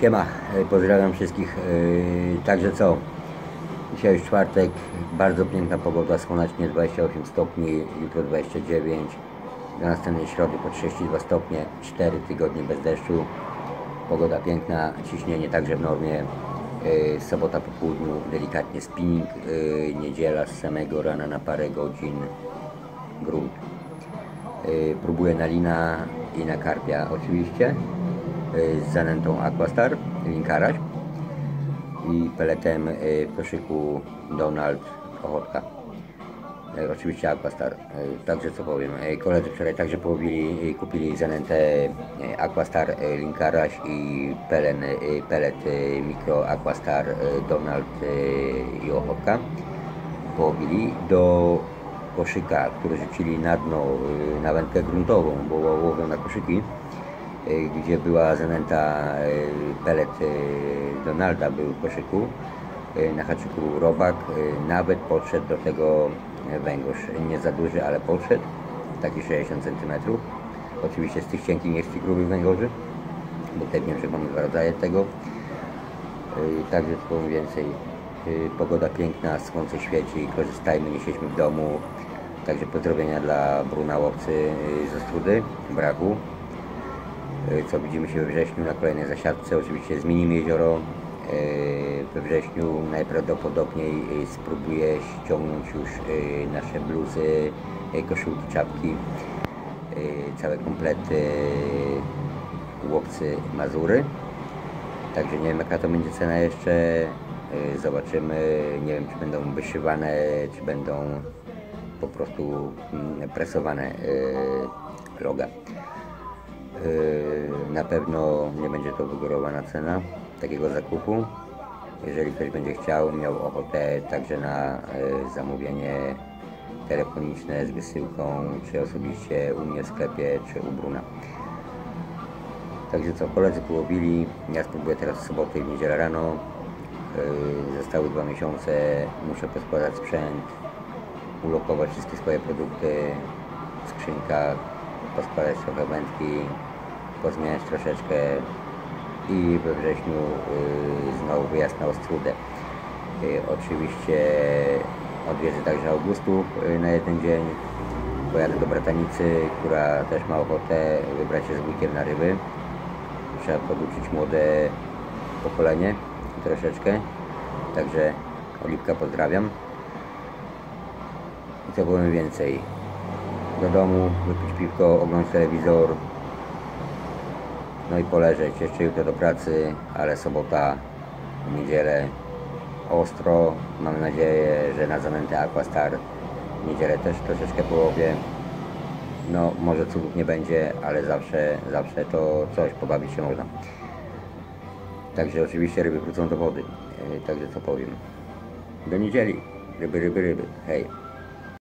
Siema, pozdrawiam wszystkich. Także co? Dzisiaj już czwartek, bardzo piękna pogoda, słonecznie 28 stopni, jutro 29, do następnej środy po 32 stopnie, 4 tygodnie bez deszczu. Pogoda piękna, ciśnienie także w normie. Sobota po południu delikatnie spinning, niedziela z samego rana na parę godzin grunt. Próbuję na lina i na karpia oczywiście, z zanętą Aquastar, linkaraś i peletem w koszyku Donald Ochotka. Oczywiście Aquastar. Także co powiem, koledzy wczoraj także kupili zanętę Aquastar linkaraś i pelet mikro Aquastar Donald i Ochotka. Połowili do koszyka, który rzucili na dno, na wędkę gruntową, bo łowią na koszyki, gdzie była zanęta pelet Donalda, był w koszyku, na haczyku robak, nawet podszedł do tego węgorz, nie za duży, ale podszedł, taki 60 cm. Oczywiście z tych cienkich, nie z tych grubych węgorzy, bo tutaj wiem, że mamy dwa rodzaje tego. Także powiem więcej, pogoda piękna, słońce świeci, korzystajmy, nie siedźmy w domu. Także pozdrowienia dla Bruna łowcy z Ostródy, Braku. Co widzimy się we wrześniu na kolejnej zasiadce, oczywiście zmienimy jezioro. We wrześniu najprawdopodobniej spróbuję ściągnąć już nasze bluzy, koszulki, czapki, całe komplety łowcy Mazury. Także nie wiem, jaka to będzie cena jeszcze, zobaczymy. Nie wiem, czy będą wyszywane, czy będą po prostu presowane loga. Na pewno nie będzie to wygórowana cena takiego zakupu. Jeżeli ktoś będzie chciał, miał ochotę także na zamówienie telefoniczne z wysyłką, czy osobiście u mnie w sklepie, czy u Bruna. Także co, koledzy połowili, ja spróbuję teraz w sobotę i w niedzielę rano. Zostały 2 miesiące, muszę poskładać sprzęt, ulokować wszystkie swoje produkty w skrzynkach, poskładać trochę wędki, pozmieniać troszeczkę i we wrześniu znowu wyjazd na Ostródę. Oczywiście odwiedzę także Augustów na jeden dzień, pojadę do Bratanicy, która też ma ochotę wybrać się z wujkiem na ryby. Trzeba poduczyć młode pokolenie troszeczkę, także Oliwka pozdrawiam. I co powiem więcej, do domu, wypić piwko, oglądać telewizor, no i poleżeć. Jeszcze jutro do pracy, ale sobota, niedzielę ostro. Mam nadzieję, że na zanętę Aquastar w niedzielę też troszeczkę połowię. No może cudów nie będzie, ale zawsze to coś, pobawić się można. Także oczywiście ryby wrócą do wody. Także co powiem, do niedzieli. Ryby, ryby, ryby. Hej.